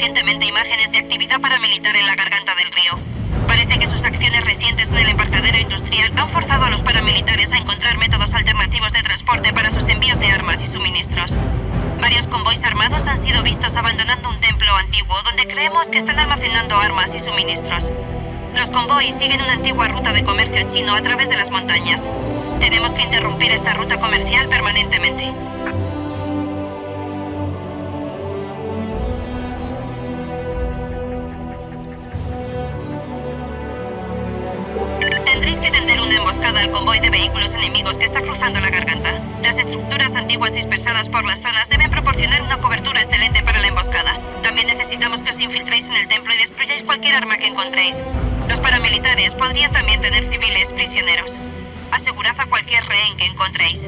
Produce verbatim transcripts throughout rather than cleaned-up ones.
recientemente imágenes de actividad paramilitar en la garganta del río. Parece que sus acciones recientes en el embarcadero industrial han forzado a los paramilitares a encontrar métodos alternativos de transporte para sus envíos de armas y suministros. Varios convoys armados han sido vistos abandonando un templo antiguo donde creemos que están almacenando armas y suministros. Los convoys siguen una antigua ruta de comercio chino a través de las montañas. Tenemos que interrumpir esta ruta comercial permanentemente. Tendréis que tender una emboscada al convoy de vehículos enemigos que está cruzando la garganta. Las estructuras antiguas dispersadas por las zonas deben proporcionar una cobertura excelente para la emboscada. También necesitamos que os infiltréis en el templo y destruyáis cualquier arma que encontréis. Los paramilitares podrían también tener civiles prisioneros. Asegurad a cualquier rehén que encontréis.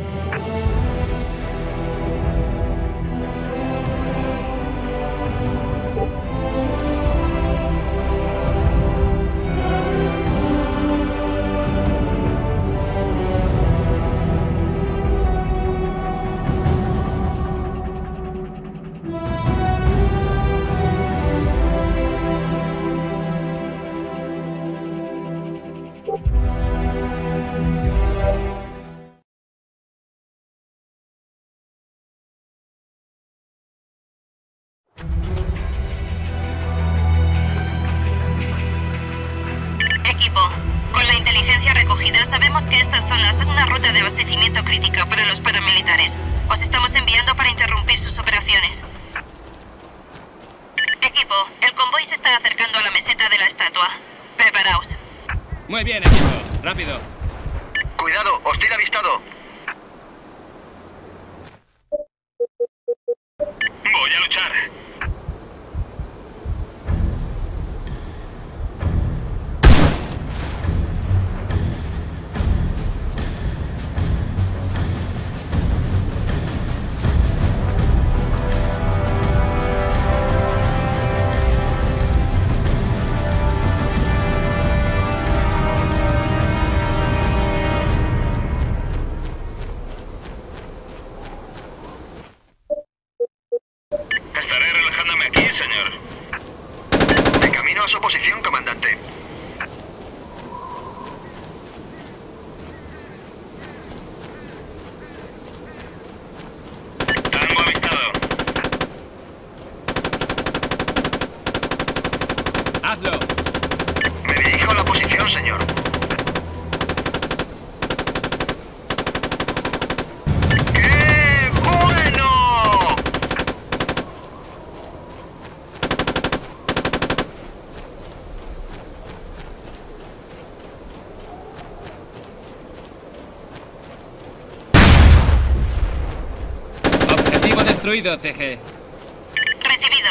Equipo, con la inteligencia recogida sabemos que estas zonas son una ruta de abastecimiento crítica para los paramilitares. Os estamos enviando para interrumpir sus operaciones. Equipo, el convoy se está acercando a la meseta de la estatua. Preparaos. Muy bien, equipo. Rápido. Cuidado, hostil avistado. Voy a luchar. Estaré relajándome aquí, señor. De camino a su posición, comandante. Tango avistado. ¡Hazlo! Me dirijo a la posición, señor. ¡Qué bueno! Objetivo destruido, C G. Recibido.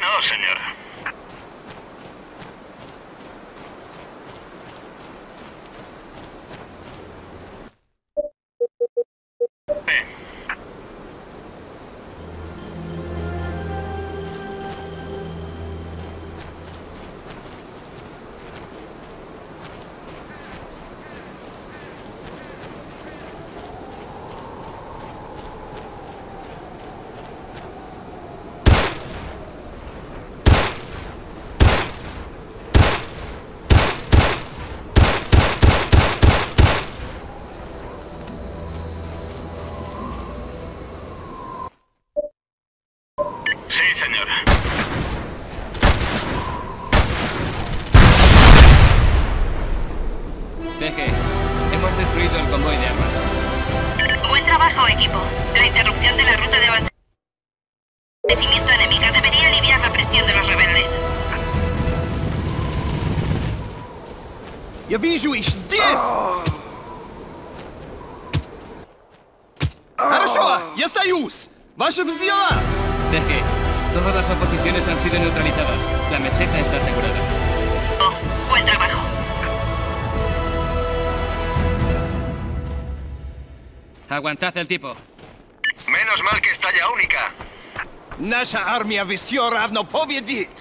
Ordenador, señor. Sí, señor. C G, hemos destruido el convoy de armas. Buen trabajo, equipo. La interrupción de la ruta de abastecimiento enemiga debería aliviar la presión de los rebeldes. Я вижу их здесь! Хорошо, я остаюсь! Ваша взяла! C G, todas las oposiciones han sido neutralizadas. La meseta está asegurada. Oh, buen trabajo. Aguantad el tipo. Menos mal que es talla única. Наша армия все равно победит!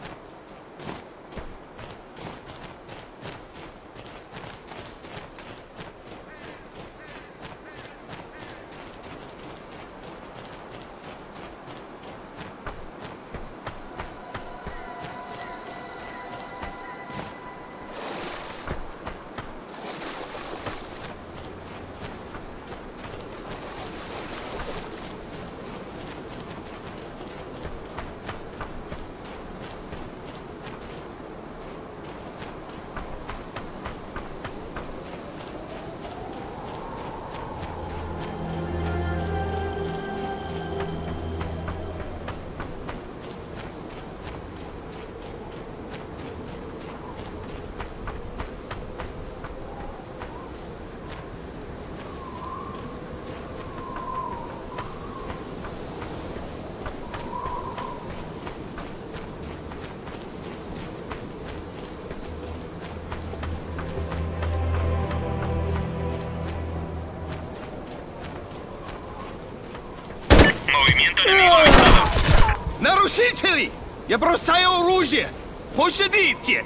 Movimiento enemigo avistado. Нарушители! Я бросаю оружие! Пощадите!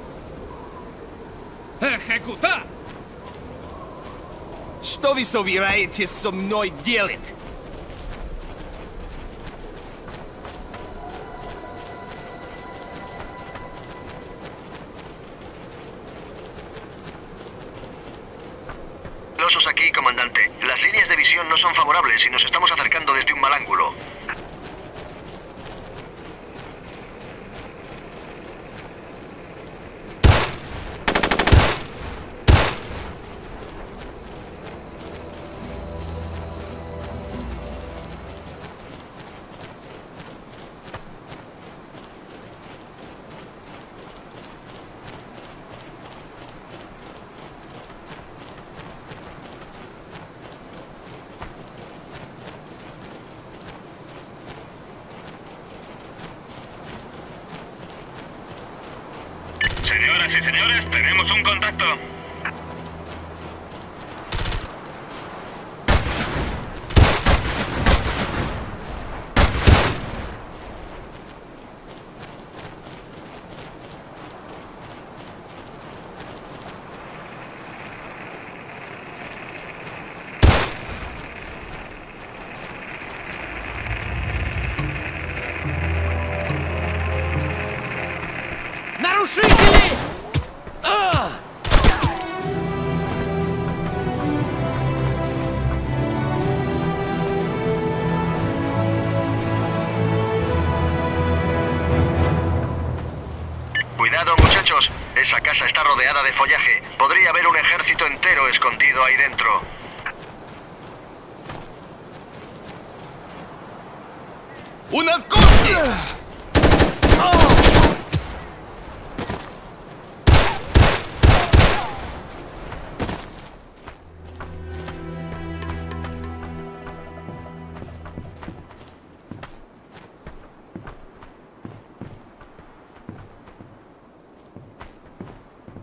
¡Ejecuta! Что вы собираетесь со мной делать? Losos aquí, comandante. Las líneas de visión no son favorables y nos estamos acercando desde un mal ángulo. Señoras y señores, tenemos un contacto. Нарушители! А! Cuidado, muchachos. Esa casa está rodeada de follaje. Podría haber un ejército entero escondido ahí dentro. У нас гости!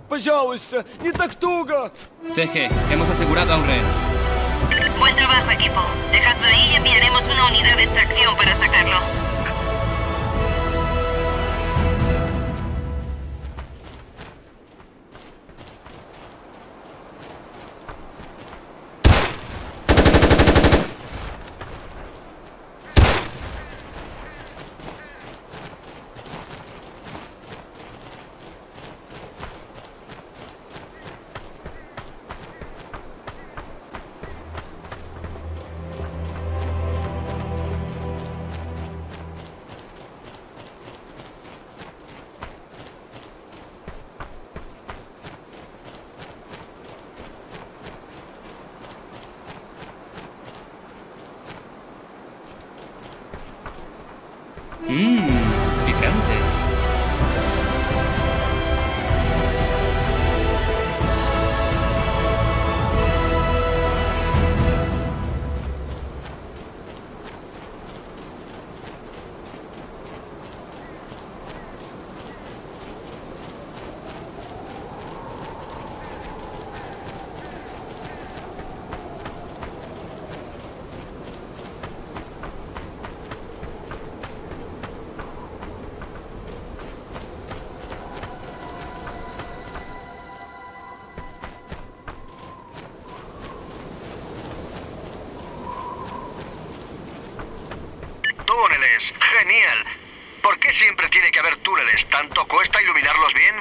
Пожалуйста, не так туго! C G, hemos asegurado a un rehén. Buen trabajo, equipo. Dejadlo ahí y enviaremos una unidad de extracción para sacarlo. Mmm, picante. Túneles, genial. ¿Por qué siempre tiene que haber túneles? ¿Tanto cuesta iluminarlos bien?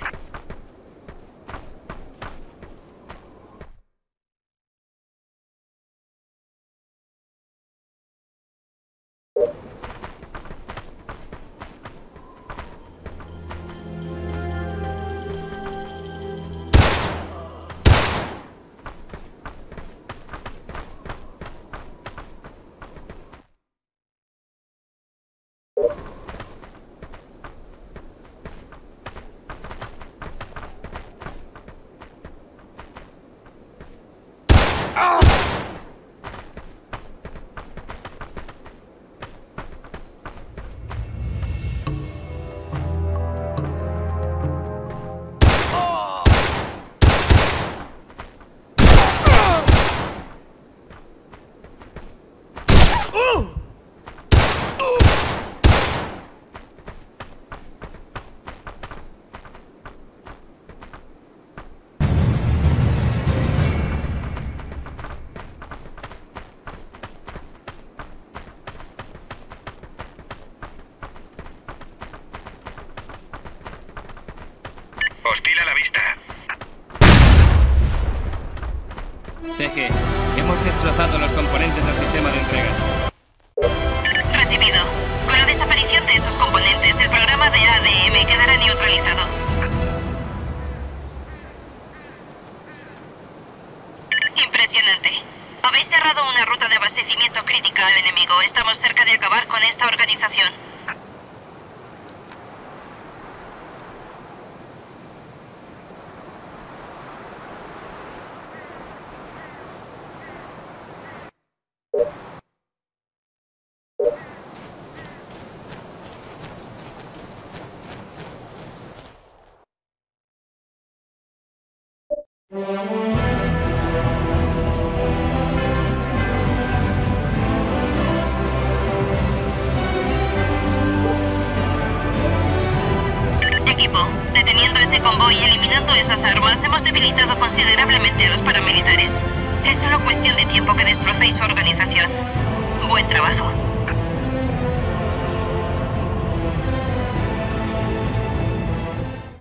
Hostil a la vista. C G, hemos destrozado los componentes del sistema de entregas. Recibido. Con la desaparición de esos componentes, el programa de A D M quedará neutralizado. Impresionante. Habéis cerrado una ruta de abastecimiento crítica al enemigo. Estamos cerca de acabar con esta organización. Equipo, deteniendo ese convoy y eliminando esas armas, hemos debilitado considerablemente a los paramilitares. Es solo cuestión de tiempo que destrocéis su organización. Buen trabajo.